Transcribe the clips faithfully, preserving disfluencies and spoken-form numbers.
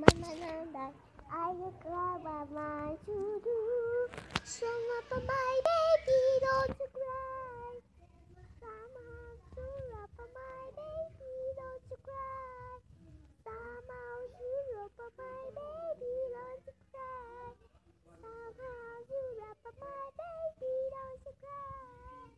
I look like what my to do. So up on my baby, don't you cry. Somehow you up on my baby, don't you cry. Somehow you up on my baby, don't you cry. Somehow you up on my baby, don't you cry.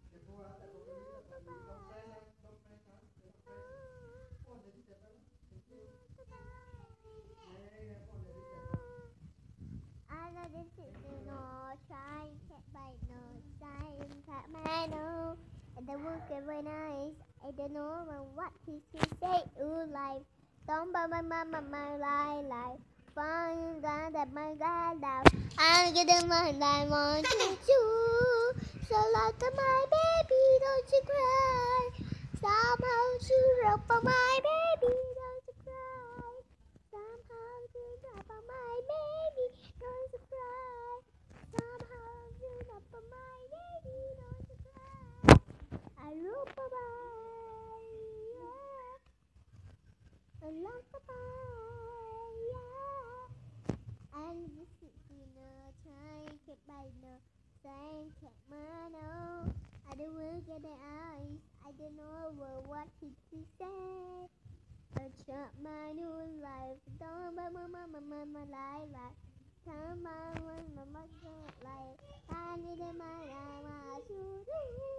I know this is no trying to by no sign that man know and the work very nice. I don't know what he should say. Ooh life, don't buy my mama my life life. Fun glad that my God down. I'm getting my diamond to you. So like my baby, don't you cry. Somehow you rope my baby, don't you cry. Somehow you drop on my baby, don't you cry. Somehow you drop on my baby, don't you cry. I love bye yeah. I love bye yeah. And this is no time to buy no saying check my no. I don't look at the eyes. I don't know what he say. I shut my new life, don't buy my mama mama life life. Come on, my mama life. I need my life, I should do.